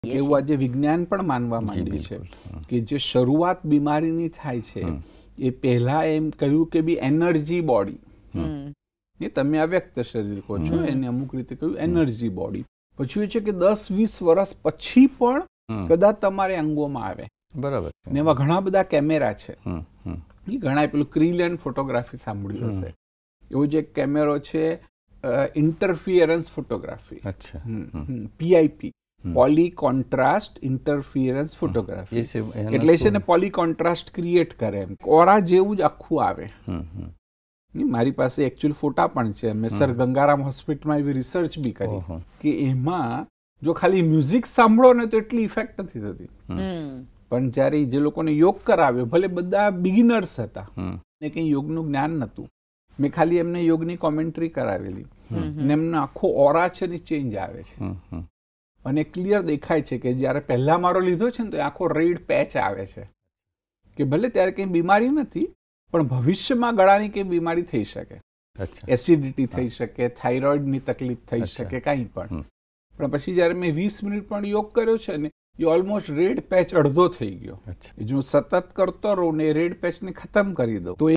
એવું આજે વિજ્ઞાન પણ માનવા માંડ્યું છે કે જે શરૂઆત બીમારીની થાય છે એ પહેલા એમ કહ્યું કે બી એનર્જી બોડી, એ તમે આ વ્યક્ત શરીર કહો છો એને અમુક રીતે કહ્યું એનર્જી બોડી. પછી એ છે કે 10-20 વર્ષ પછી પણ કદાચ તમારે અંગોમાં આવે. બરાબર. ને એવા ઘણા બધા કેમેરા છે. ઘણા પેલું ક્રીલેન્ડ ફોટોગ્રાફી સાંભળ્યું હશે. એવો જે કેમેરો છે interference photography, PIP, poly contrast interference photography. એટલે છે ને પોલી કોન્ટ્રાસ્ટ ક્રિએટ કરે, એમ ઓરા જેવું જ આખું આવે. મારી પાસે એકચ્યુઅલ ફોટા પણ છે. મેં સર ગંગારામ હોસ્પિટલમાં એવી રિસર્ચ બી કરી કે એમાં જો ખાલી મ્યુઝિક સાંભળો ને તો એટલી ઇફેક્ટ નથી થતી, પણ જ્યારે જે લોકોને યોગ કરાવ્યો, ભલે બધા બિગિનર્સ હતા ને કંઈ યોગનું જ્ઞાન નહોતું, મેં ખાલી એમને યોગની કોમેન્ટ્રી કરાવેલી ને એમનો આખો ઓરા છે ને ચેન્જ આવે છે અને ક્લિયર દેખાય છે કે જ્યારે પહેલા મારો લીધો છે ને તો આખો રેડ પેચ આવે છે કે ભલે ત્યારે કંઈ બીમારી નથી પણ ભવિષ્યમાં ગળાની કંઈ બીમારી થઈ શકે, એસિડિટી થઈ શકે, થાઇરોઇડની તકલીફ થઈ શકે, કાંઈ પણ. પણ પછી જ્યારે મેં 20 મિનિટ પણ યોગ કર્યો છે ને એ ઓલમોસ્ટ રેડ પેચ અડધો થઈ ગયો. જો સતત કરતો રહું ને રેડ પેચને ખતમ કરી દઉં તો